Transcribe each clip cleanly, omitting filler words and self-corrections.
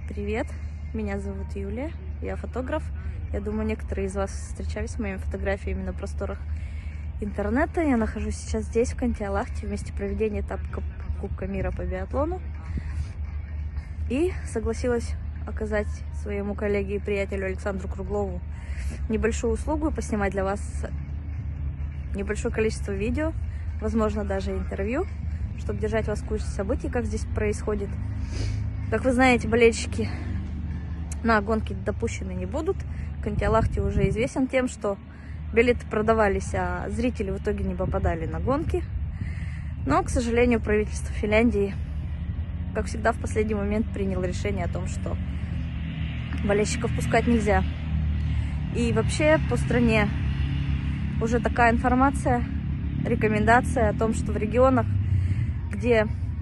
Привет, меня зовут Юлия, я фотограф. Я думаю, некоторые из вас встречались с моими фотографиями на просторах интернета. Я нахожусь сейчас здесь, в Канти-Алахте, в месте проведения этапа Кубка мира по биатлону. И согласилась оказать своему коллеге и приятелю Александру Круглову небольшую услугу и поснимать для вас небольшое количество видео, возможно, даже интервью, чтобы держать вас в курсе событий, как здесь происходит. Как вы знаете, болельщики на гонки допущены не будут. Канти-Алахте уже известен тем, что билеты продавались, а зрители в итоге не попадали на гонки. Но, к сожалению, правительство Финляндии, как всегда, в последний момент приняло решение о том, что болельщиков пускать нельзя. И вообще по стране уже такая информация, рекомендация о том, что в регионах, где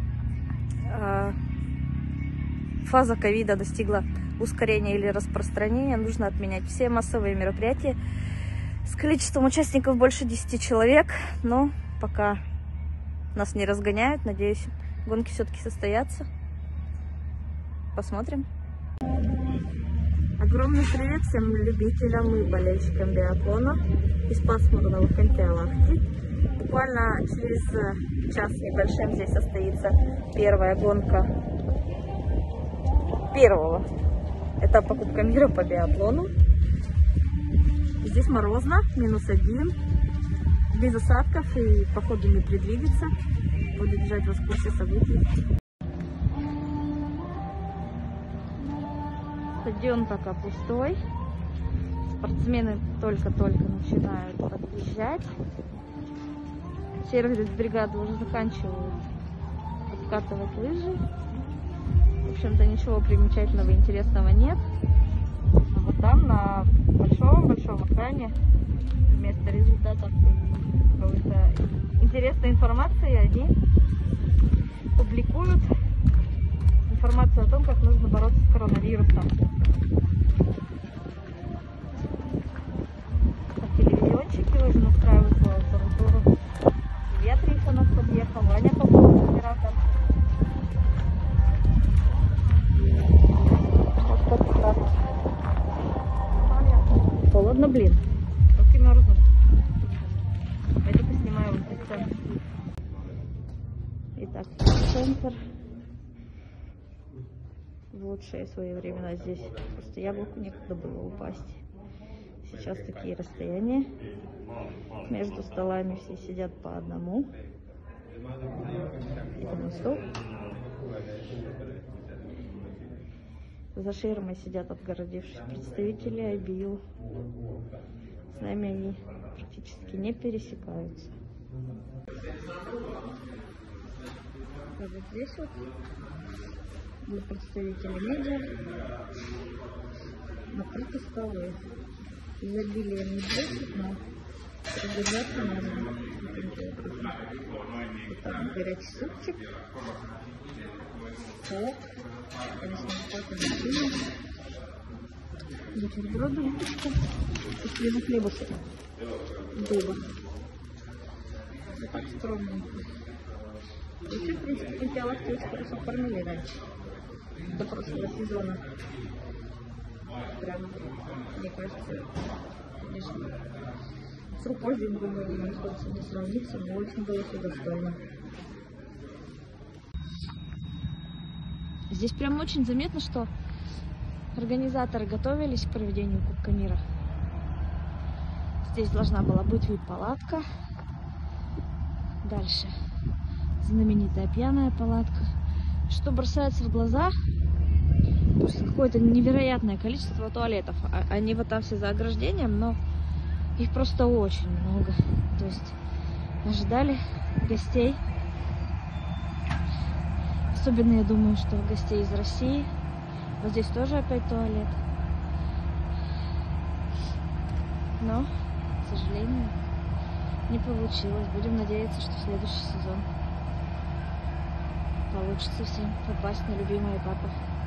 фаза ковида достигла ускорения или распространения, нужно отменять все массовые мероприятия с количеством участников больше 10 человек. Но пока нас не разгоняют, надеюсь, гонки все-таки состоятся. Посмотрим. Огромный привет всем любителям и болельщикам биатлона из пасмурного Канти-Алахты. Буквально через час небольшим здесь состоится первая гонка первого этапа Кубка мира по биатлону. Здесь морозно, -1, без осадков и походу не предвидится. Буду держать вас в курсе событий. Стадион пока пустой. Спортсмены только-только начинают подъезжать. Сервис-бригады уже заканчивают откатывать лыжи. В общем-то, ничего примечательного, интересного нет. А вот там на большом экране вместо результатов какой-то интересной информации они публикуют информацию о том, как нужно бороться с коронавирусом. А телевизионщики уже настраивают свою аппаратуру. Ветрик у нас подъехал, Ваня Попов, оператор. Холодно, блин. Руки мерзнут. Пойду поснимаю вот это. Итак, центр. В лучшие свои времена здесь просто яблоку некогда было упасть. Сейчас такие расстояния. Между столами все сидят по одному. Это стол. За ширмой сидят, отгородившись, представители IBU. С нами они практически не пересекаются. А вот здесь вот будут представители медиа. Накрыты столы. Изобилие не будет, но продержаться можно. Там горячий супчик. Салат. Конечно, бутерброды, выпечка и хлебушек. Дуба. Вот так скромненько. Вообще, в принципе, Канти-Алахте очень хорошо кормили раньше. До прошлого сезона. Прям, мне кажется, конечно, с рукой здесь, думаю, нам хочется не сравниться, но очень было все достойно. Здесь прям очень заметно, что организаторы готовились к проведению Кубка мира. Здесь должна была быть VIP-палатка. Дальше знаменитая пьяная палатка. Что бросается в глаза, просто какое-то невероятное количество туалетов. Они вот там все за ограждением, но их просто очень много. То есть ожидали гостей. Особенно, я думаю, что гостей из России. Вот здесь тоже опять туалет. Но, к сожалению, не получилось. Будем надеяться, что в следующий сезон получится всем попасть на любимые этапы.